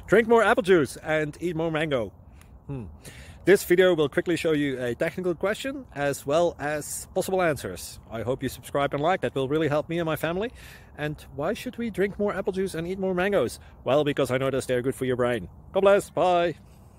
Drink more apple juice and eat more mango. This video will quickly show you a technical question as well as possible answers. I hope you subscribe and like, that will really help me and my family. And why should we drink more apple juice and eat more mangoes? Well, because I noticed they're good for your brain. God bless, bye!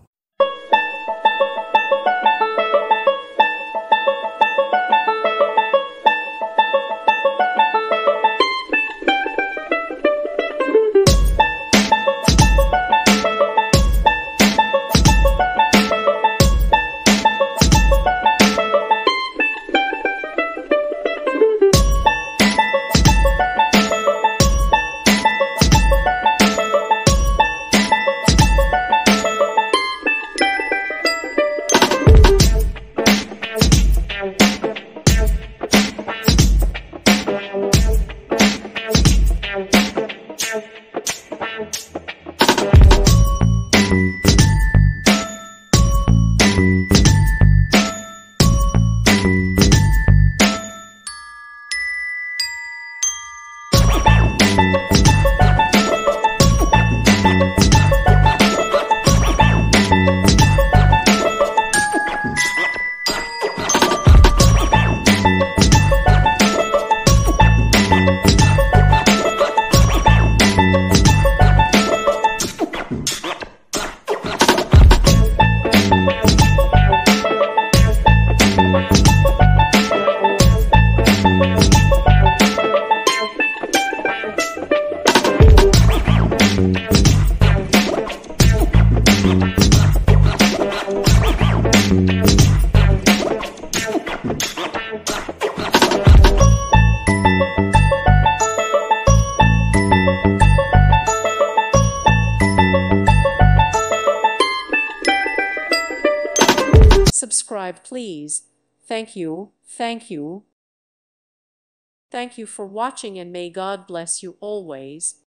Subscribe, please. Thank you. Thank you. Thank you for watching, and may God bless you always.